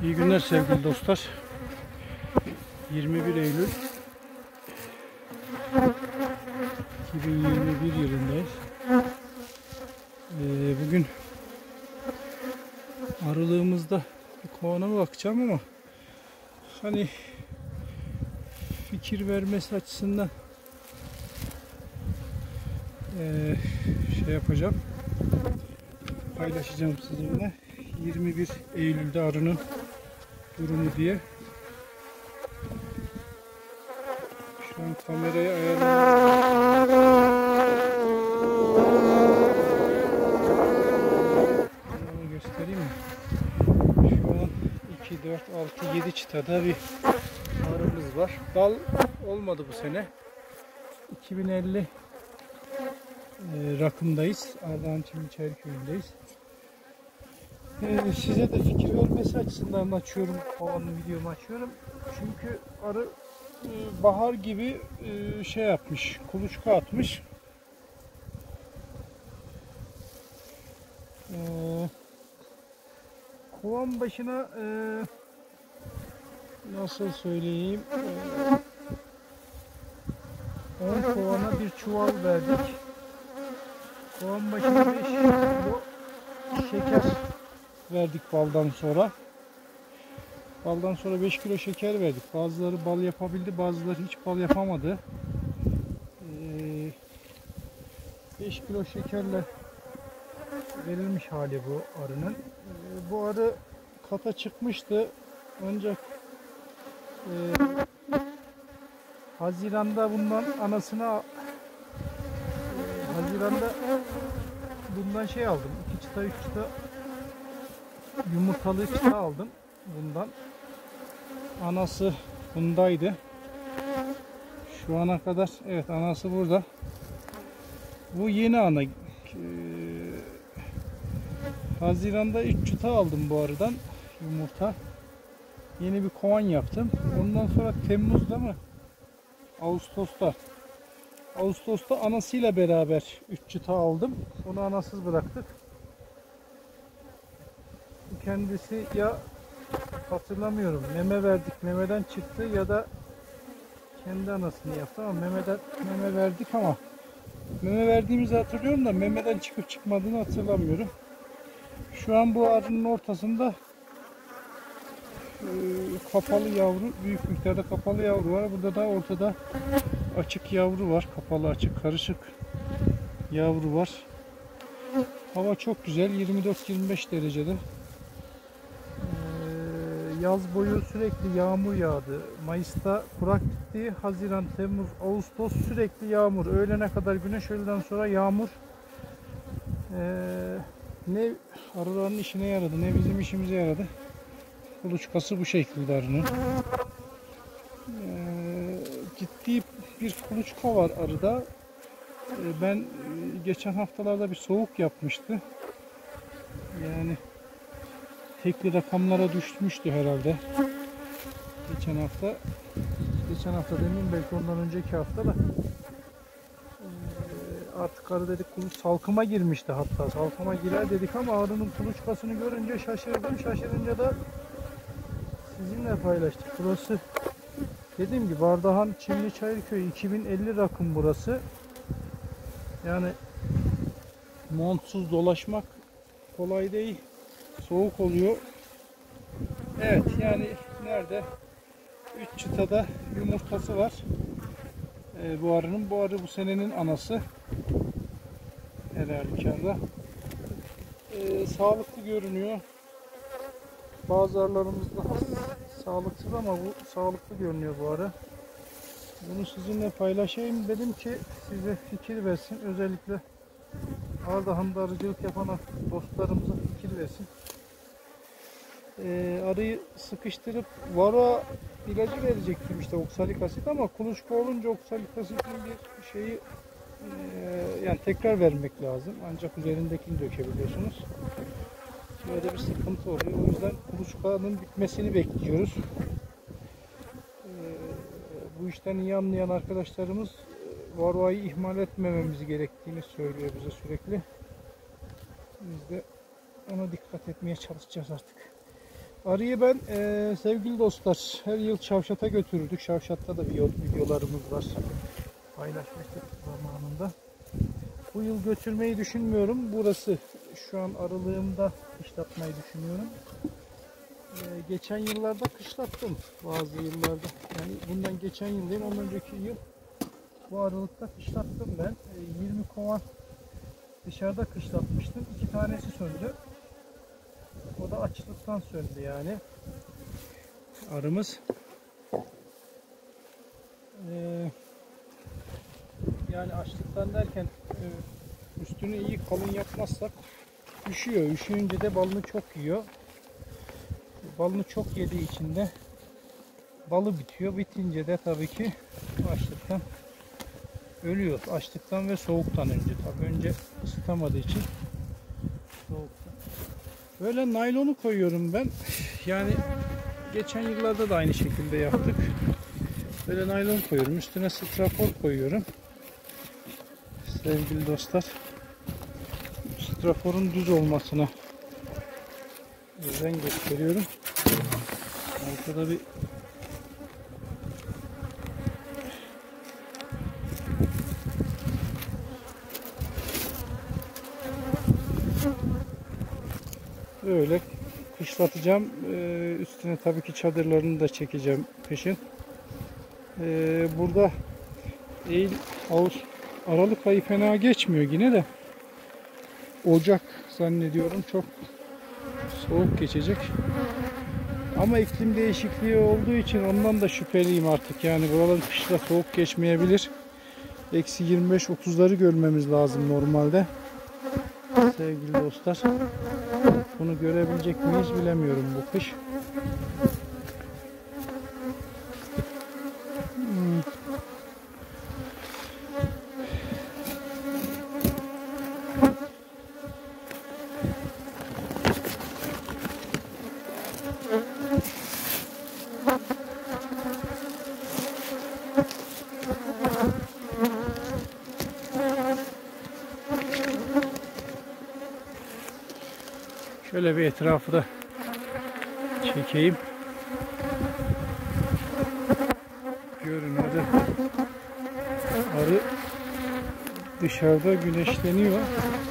İyi günler sevgili dostlar. 21 Eylül 2021 yılındayız. Bugün arılığımızda bir kovana bakacağım ama hani fikir vermesi açısından şey yapacağım, paylaşacağım sizinle. 21 Eylül'de arının durumu diye. Şu an kamerayı ayarladım. Göstereyim mi? Şu an 2, 4, 6, 7 çıtada bir arımız var. Dal olmadı bu sene. 2050 rakımdayız. Ardahan Çimliçayır köyündeyiz. Size de fikir vermesi açısından açıyorum, videomu açıyorum. Çünkü arı bahar gibi şey yapmış, kuluçka atmış. Kovan başına nasıl söyleyeyim, 10 kovana bir çuval verdik. Kovan başına 5 kilo şeker verdik baldan sonra. Baldan sonra 5 kilo şeker verdik. Bazıları bal yapabildi, bazıları hiç bal yapamadı. 5 kilo şekerle verilmiş hali bu arının. Bu arı kata çıkmıştı. Ancak Haziran'da bundan anasını Haziran'da bundan şey aldım. 2 çıta 3 çıta yumurtalı çıta aldım bundan. Anası bundaydı. Şu ana kadar evet, anası burada. Bu yeni ana. Haziran'da 3 çıta aldım bu arıdan yumurta. Yeni bir kovan yaptım. Ondan sonra Temmuz'da mı? Ağustos'ta anasıyla beraber 3 çıta aldım. Onu anasız bıraktık. Kendisi ya hatırlamıyorum, meme verdik, memeden çıktı ya da kendi anasını yaptı ama meme verdik ama meme verdiğimizi hatırlıyorum da memeden çıkıp çıkmadığını hatırlamıyorum. Şu an bu arının ortasında kapalı yavru, büyük miktarda kapalı yavru var. Burada da ortada açık yavru var. Kapalı açık karışık yavru var. Hava çok güzel, 24-25 derecede. Yaz boyu sürekli yağmur yağdı. Mayıs'ta kurak gitti. Haziran, Temmuz, Ağustos sürekli yağmur. Öğlene kadar güneş, öğleden sonra yağmur. Ne arıların işine yaradı, ne bizim işimize yaradı. Kuluçkası bu şekilde arının. Ciddi bir kuluçka var arıda. Ben geçen haftalarda bir soğuk yapmıştı. Yani tekli rakamlara düşmüştü herhalde. Geçen hafta demeyeyim, belki ondan önceki hafta da artık arı dedik salkıma girmişti, hatta salkıma girer dedik ama arının kuluçkasını görünce şaşırdım. Şaşırınca da sizinle paylaştık. Burası dediğim gibi Ardahan Çimliçayır köyü, 2050 rakım burası. Yani montsuz dolaşmak kolay değil. Soğuk oluyor. Evet, yani nerede? 3 çıtada yumurtası var. Bu arının. Bu arı bu senenin anası. Her halükarda. Sağlıklı görünüyor. Bazı arılarımız daha sağlıksız ama bu sağlıklı görünüyor bu arı. Bunu sizinle paylaşayım dedim ki size fikir versin. Özellikle Ardahan'da arıcılık yapan dostlarımıza fikir versin. Arıyı sıkıştırıp varo ilacı verecektim, işte oksalik asit, ama kuluçka olunca oksalik asitin bir şeyi yani tekrar vermek lazım. Ancak üzerindekini dökebiliyorsunuz. Böyle bir sıkıntı oluyor. O yüzden kuluçkanın bitmesini bekliyoruz. Bu işten iyi anlayan arkadaşlarımız varoayı ihmal etmememiz gerektiğini söylüyor bize sürekli. Biz de ona dikkat etmeye çalışacağız artık. Arıyı ben sevgili dostlar her yıl Şavşat'a götürürdük. Şavşat'ta da videolarımız var. Paylaşmıştık zamanında. Bu yıl götürmeyi düşünmüyorum. Burası şu an aralığımda kışlatmayı düşünüyorum. Geçen yıllarda kışlattım bazı yıllarda. Yani bundan geçen yıl değil, ondan önceki yıl bu aralıkta kışlattım ben. 20 kovan dışarıda kışlatmıştım. 2 tanesi söndü. O da açlıktan söndü yani. Arımız. Yani açlıktan derken üstünü iyi kalın yapmazsak üşüyor. Üşüyünce de balını çok yiyor. Balını çok yediği için de balı bitiyor. Bitince de tabii ki açlıktan ölüyor. Açlıktan ve soğuktan önce. Tabii önce ısıtamadığı için soğuktan. Böyle naylonu koyuyorum ben. Yani geçen yıllarda da aynı şekilde yaptık. Böyle naylon koyuyorum. Üstüne strafor koyuyorum. Sevgili dostlar. Straforun düz olmasına özen gösteriyorum. Ortada bir böyle kışlatacağım. Üstüne tabii ki çadırlarını da çekeceğim kışın. Burada Eylül, Ağustos, Aralık ayı fena geçmiyor yine de. Ocak zannediyorum çok soğuk geçecek. Ama iklim değişikliği olduğu için ondan da şüpheliyim artık. Yani buralar kışta soğuk geçmeyebilir. Eksi 25-30'ları görmemiz lazım normalde. Sevgili dostlar. Bunu görebilecek miyiz bilemiyorum bu kış. Şöyle bir etrafı da çekeyim. Görün hadi. Arı dışarıda güneşleniyor.